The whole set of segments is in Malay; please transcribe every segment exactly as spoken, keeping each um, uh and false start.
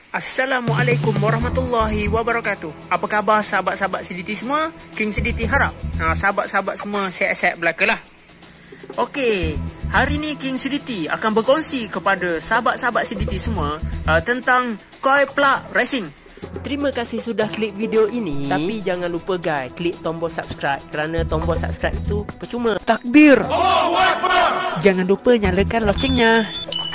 Assalamualaikum warahmatullahi wabarakatuh. Apa khabar sahabat-sahabat C D T semua? King C D T harap ha, sahabat-sahabat semua sihat-sihat belaka lah. Okey, hari ni King C D T akan berkongsi kepada sahabat-sahabat C D T semua uh, tentang Koi Plug Racing. Terima kasih sudah klik video ini. Tapi jangan lupa guys, klik tombol subscribe, kerana tombol subscribe itu percuma. Takbir! Jangan lupa nyalakan locengnya.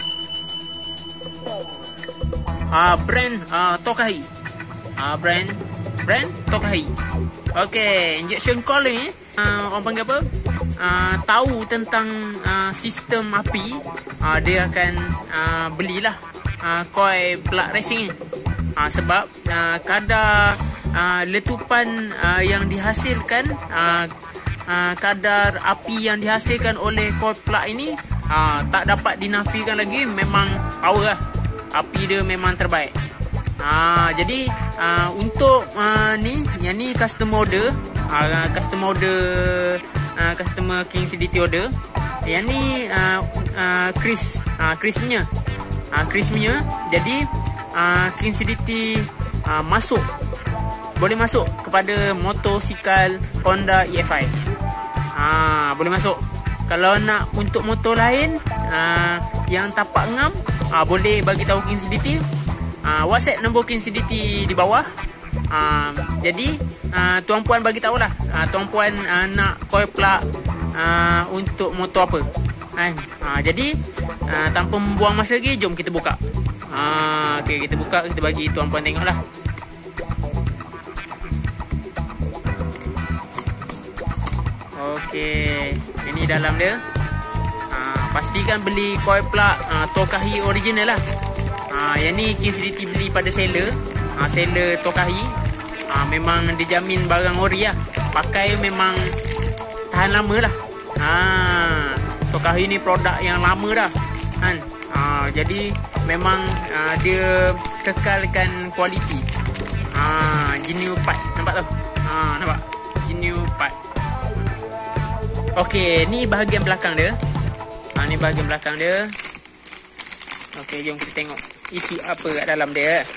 Ah, brand ah, Tokahi. Ah, brand brand Tokahi. Okey, injection coil ni ah, orang panggil apa? Ah, tahu tentang ah, sistem api, ah, dia akan ah, belilah ah, Koi Plug Racing ni. Ah, sebab ah, kadar ah, letupan ah, yang dihasilkan, ah, ah, kadar api yang dihasilkan oleh Koi Plug ini ah, tak dapat dinafikan lagi, memang power lah. Api dia memang terbaik. Ha, jadi uh, untuk uh, ni, yang ni customer order, uh, customer order, uh, customer King C D T order. Yang ni uh, uh, Chris, uh, Chris punya, uh, Chris punya. Jadi uh, King C D T uh, masuk, boleh masuk kepada motosikal Honda E F I. Ha, boleh masuk. Kalau nak untuk motor lain uh, yang tapak ngam, uh, boleh bagi tahu King C D T. Uh, WhatsApp nombor King C D T di bawah. Uh, jadi uh, tuan puan bagi tahulah, uh, tuan puan uh, nak Koi Plug uh, untuk motor apa. Kan? Uh, jadi uh, tanpa membuang masa lagi, jom kita buka. Uh, Okey, kita buka, kita bagi tuan puan tengoklah. Okey, ini dalam dia. Ha, pastikan beli Koi Plug ha, Tokahi original lah. Ha, yang ni King C D T beli pada seller. Ha, seller Tokahi. Ha, memang dijamin barang ori lah. Pakai memang tahan lama lah. Ha, Tokahi ni produk yang lama dah. Kan? Ha, jadi memang ha, dia kekalkan kualiti. Ha, genuine part. Nampak tu? Ha, nampak? Genuine part. Okey, ni bahagian belakang dia. Ha, ni bahagian belakang dia. Okey, jom kita tengok isi apa kat dalam dia.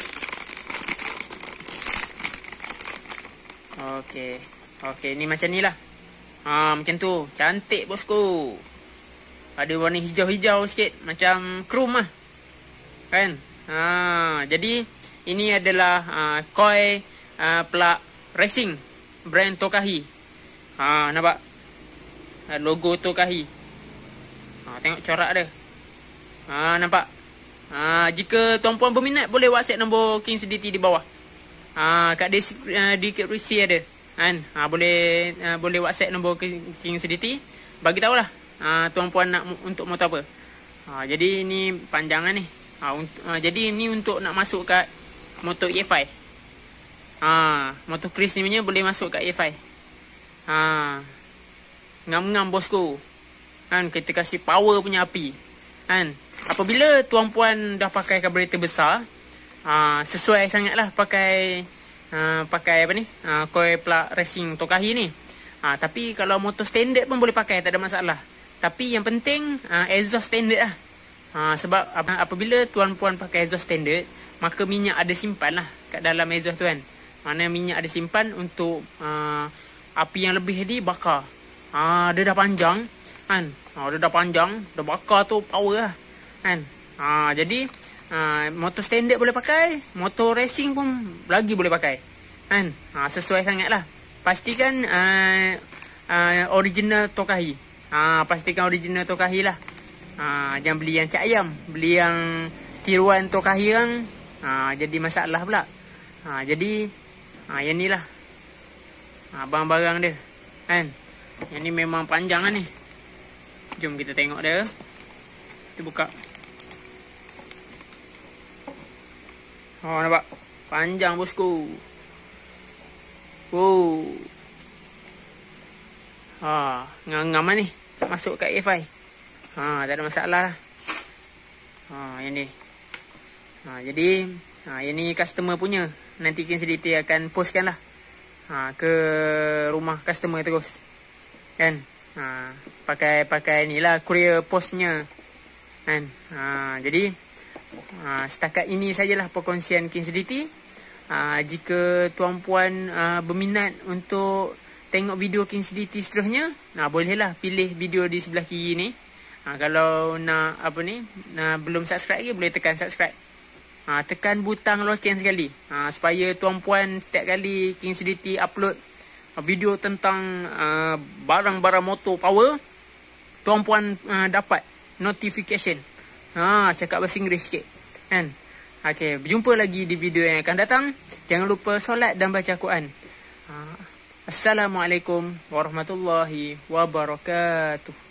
Okey. Okey, ni macam ni lah. Ha, macam tu. Cantik bosku. Ada warna hijau-hijau sikit, macam chrome lah. Kan? Ha, jadi ini adalah uh, Koi uh, Plug Racing brand Tokahi. Ha, nampak? Logo Tokahi. Ha, tengok corak dia. Ha, nampak? Ha, jika tuan-puan berminat, boleh WhatsApp nombor King C D T di bawah. Ha, kat deskripsi, uh, deskripsi ada. Kan? Ha, boleh uh, boleh WhatsApp nombor King C D T. Bagi tahulah ha, tuan-puan nak untuk motor apa. Ha, jadi ini panjangan ni. Ha, untuk, ha, jadi ini untuk nak masuk kat motor E F I. Ha, motor Chris ni punya boleh masuk kat E F I. Ha, ngam-ngam bosku. Kan, kita kasih power punya api. Kan, apabila tuan-puan dah pakai karburetor besar, aa, sesuai sangatlah pakai aa, pakai apa ni, aa, Koi Plug Racing Tokahi ni. Aa, tapi kalau motor standard pun boleh pakai, tak ada masalah. Tapi yang penting aa, exhaust standard lah. Aa, sebab ap apabila tuan-puan pakai exhaust standard, maka minyak ada simpan lah kat dalam exhaust tu kan. Mana minyak ada simpan untuk aa, api yang lebih tadi bakar. Ah, dia dah panjang kan. Ah, dia dah panjang, dah bakar tu power lah kan. Ah, jadi ah, motor standard boleh pakai, motor racing pun lagi boleh pakai kan. Ah, sesuai sangatlah. Pastikan ah, ah, original Tokahi. Ah, pastikan original Tokahi lah. Ah, jangan beli yang cak ayam, beli yang tiruan Tokahi kan. Ah, jadi masalah pula. Ah, jadi ah, yang ni lah ah, barang-barang dia kan. Yang ni memang panjang lah ni. Jom kita tengok dia. Kita buka. Oh, nampak? Panjang bosku. Wow. Ha, ngam-ngam lah ni. Masuk kat E F I. Ha, tak ada masalah lah. Ha, yang ni. Ha, jadi, ha, yang ni customer punya. Nanti King C D T akan postkan lah. Ha, ke rumah customer terus. Kan? Ha, pakai pakai ni lah courier postnya. Kan? Ha, jadi Uh, setakat ini sajalah perkongsian King Sediti. Uh, jika tuan-puan uh, berminat untuk tengok video King Sediti seterusnya, nah bolehlah pilih video di sebelah kiri ni. Uh, kalau nak apa ni, nak belum subscribe lagi, boleh tekan subscribe. Uh, tekan butang loceng sekali, uh, supaya tuan-puan setiap kali King Sediti upload uh, video tentang uh, barang-barang motor power, tuan-puan uh, dapat notification. Ha, cakap bahasa Inggeris sikit kan. Okey, berjumpa lagi di video yang akan datang. Jangan lupa solat dan baca Quran. Ha, Assalamualaikum warahmatullahi wabarakatuh.